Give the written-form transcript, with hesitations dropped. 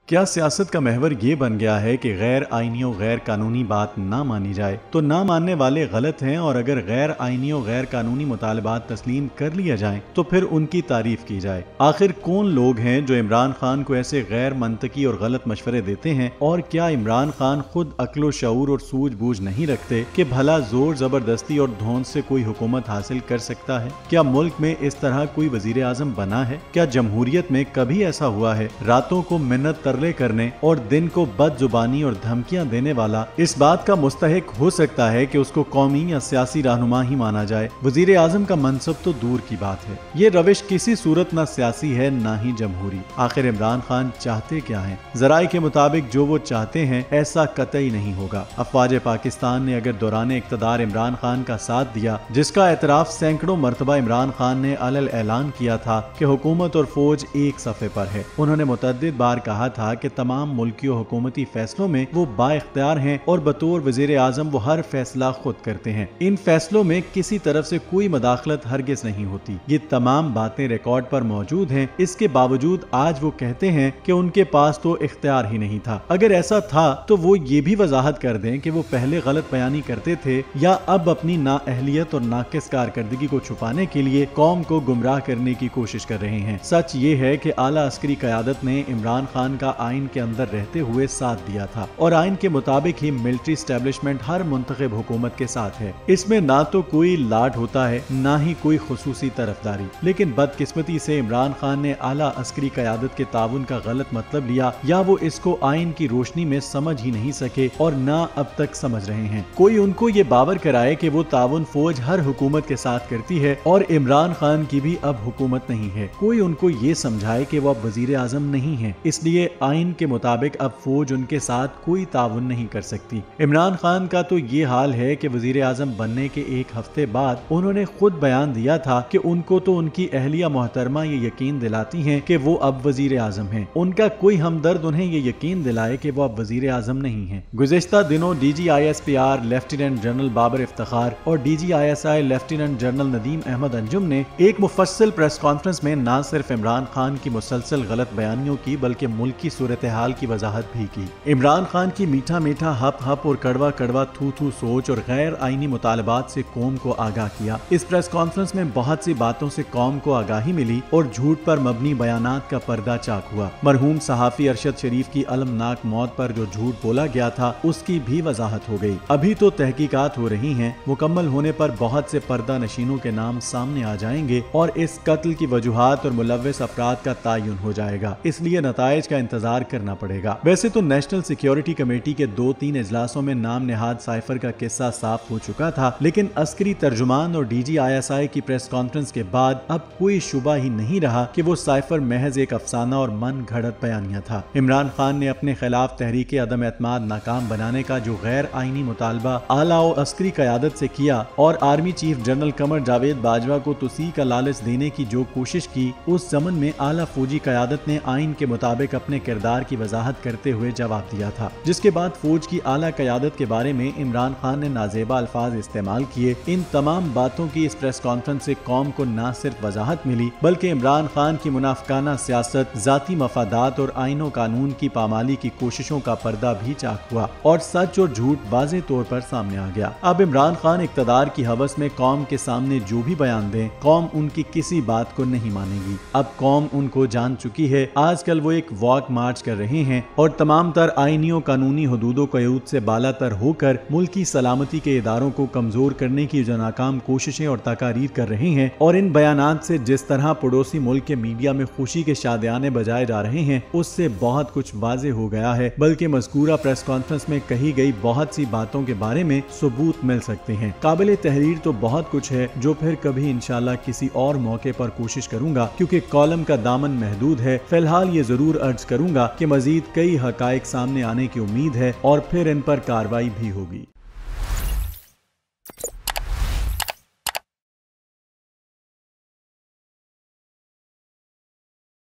क्या सियासत का महवर ये बन गया है कि गैर आईनी और गैर कानूनी बात ना मानी जाए तो ना मानने वाले गलत हैं, और अगर गैर आईनी और गैर कानूनी मुतालबात तस्लीम कर लिया जाए तो फिर उनकी तारीफ की जाए। आखिर कौन लोग हैं जो इमरान खान को ऐसे गैर मंतकी और गलत मशवरे देते हैं, और क्या इमरान खान खुद अक्ल शऊर और सूझबूझ नहीं रखते कि भला जोर जबरदस्ती और धौंस से कोई हुकूमत हासिल कर सकता है? क्या मुल्क में इस तरह कोई वजीर आजम बना है? क्या जमहूरियत में कभी ऐसा हुआ है? रातों को मिन्नत करने और दिन को बदजुबानी और धमकियां देने वाला इस बात का मुस्तहिक हो सकता है कि उसको कौमी या सियासी रहनुमा ही माना जाए? वजीर आजम का मनसब तो दूर की बात है। ये रविश किसी सूरत ना सियासी है ना ही जमहूरी। आखिर इमरान खान चाहते क्या हैं? जराए के मुताबिक जो वो चाहते हैं ऐसा कतई नहीं होगा। अफवाज पाकिस्तान ने अगर दौरान इक्तदार इमरान खान का साथ दिया, जिसका एतराफ सैकड़ों मरतबा इमरान खान ने अलल ऐलान किया था कि हुकूमत और फौज एक सफ़े पर है। उन्होंने मुतअद्दिद बार कहा था कि तमाम मुल्की और हुकूमती फैसलों में वो बाइख्तियार हैं और बतौर वजीर आजम वो हर फैसला खुद करते हैं। इन फैसलों में किसी तरफ से कोई मदाखलत हरगिज नहीं होती। ये तमाम बातें रिकॉर्ड पर मौजूद हैं। इसके बावजूद आज वो कहते हैं कि उनके पास तो इख्तियार ही नहीं था। अगर ऐसा था तो वो ये भी वजाहत कर दें कि वो पहले गलत बयानी करते थे या अब अपनी नाअहलियत और नाकिस कारकर्दगी को छुपाने के लिए कौम को गुमराह करने की कोशिश कर रहे हैं। सच ये है कि आला अस्करी क़यादत ने इमरान खान का आइन के अंदर रहते हुए साथ दिया था, और आइन के मुताबिक ही मिलिट्री एस्टेब्लिशमेंट हर मुंतखब हुकूमत के साथ है। इसमें ना तो कोई लाट होता है ना ही कोई खुसूसी तरफदारी। लेकिन बदकिस्मती से इमरान खान ने आला अस्करी क़यादत के ताउन का गलत मतलब लिया, या वो इसको आइन की रोशनी में समझ ही नहीं सके और ना अब तक समझ रहे हैं। कोई उनको ये बावर कराए कि वो ताउन फौज हर हुकूमत के साथ करती है और इमरान खान की भी अब हुकूमत नहीं है। कोई उनको ये समझाए कि वो अब वजीर आजम नहीं है, इसलिए आइन के मुताबिक अब फौज उनके साथ कोई ताउन नहीं कर सकती। इमरान खान का तो ये हाल है कि वजीर आजम बनने के एक हफ्ते बाद उन्होंने खुद बयान दिया था कि उनको तो उनकी अहलिया मोहतरमा ये यकीन दिलाती हैं कि वो अब वजीर आजम हैं। उनका कोई हमदर्द उन्हें ये यकीन दिलाए कि वो अब वजीर आजम नहीं है। गुज़िश्ता दिनों DGISPR lieutenant general Babar Iftikhar और DGISI lieutenant general Nadeem Ahmed Anjum ने एक मुफस्सिल प्रेस कॉन्फ्रेंस में न सिर्फ इमरान खान की मुसलसल गलत बयानियों की बल्कि मुल्क की सूरत हाल की वजाहत भी की। इमरान खान की मीठा मीठा हप हप और कड़वा कड़वा थू थू सोच और गैर आईनी मुतालबात से कौम को आगाह किया। इस प्रेस कॉन्फ्रेंस में बहुत सी बातों से कौम को आगाही मिली और झूठ पर मबनी बयानात का पर्दा चाक हुआ। मरहूम सहाफी अरशद शरीफ की अलमनाक मौत पर जो झूठ बोला गया था उसकी भी वजाहत हो गई। अभी तो तहकीकात हो रही हैं, मुकम्मल होने पर बहुत से पर्दा नशीनों के नाम सामने आ जाएंगे और इस कत्ल की वजूहात और मुलव्विस अफराद का तयन हो जाएगा। इसलिए नताइज का इंतजार करना पड़ेगा। वैसे तो नेशनल सिक्योरिटी कमेटी के 2-3 इजलासों में नाम नेहाद साइफर का किस्सा साफ हो चुका था, लेकिन अस्करी तर्जुमान और DGISI की प्रेस कॉन्फ्रेंस के बाद अब कोई शुबा ही नहीं रहा कि वो साइफर महज एक अफसाना और मन घड़त बयानिया था। इमरान खान ने अपने खिलाफ तहरीक अदम एतमाद नाकाम बनाने का जो गैर आईनी मुतालबा आला और अस्करी क़यादत से किया और army chief general Qamar Javed Bajwa को तुसी का लालच देने की जो कोशिश की, उस जमन में आला फौजी क़यादत ने आइन के मुताबिक अपने किरदार की वजाहत करते हुए जवाब दिया था। जिसके बाद फौज की आला क़यादत के बारे में इमरान खान ने नाजेबा अल्फाज इस्तेमाल किए। इन तमाम बातों की इस प्रेस कॉन्फ्रेंस से कौम को न सिर्फ वजाहत मिली बल्कि इमरान खान की मुनाफिकाना सियासत, जाती मफादात और आईनो कानून की पामाली की कोशिशों का पर्दा भी चाक हुआ और सच और झूठ वाज़ेह तौर पर सामने आ गया। अब इमरान खान इक़्तिदार की हवस में कौम के सामने जो भी बयान दें, कौम उनकी किसी बात को नहीं मानेगी। अब कौम उनको जान चुकी है। आजकल वो एक वॉक मार्च कर रहे हैं और तमाम तर आईनियों कानूनी हदूदों क़यूद से बालातर होकर मुल्की सलामती के इदारों को कमजोर करने की जो नाकाम कोशिशें और तकारीर कर रहे हैं, और इन बयानात से जिस तरह पड़ोसी मुल्क के मीडिया में खुशी के शादियाने बजाए जा रहे हैं, उससे बहुत कुछ वाज़ेह हो गया है। बल्कि मज़कूरा प्रेस कॉन्फ्रेंस में कही गई बहुत सी बातों के बारे में सबूत मिल सकते हैं। काबिल तहरीर तो बहुत कुछ है जो फिर कभी इंशाल्लाह किसी और मौके पर कोशिश करूंगा, क्योंकि कॉलम का दामन महदूद है। फिलहाल ये जरूर अर्ज करूंगा कि मजीद कई हकाइक सामने आने की उम्मीद है और फिर इन पर कार्रवाई भी होगी।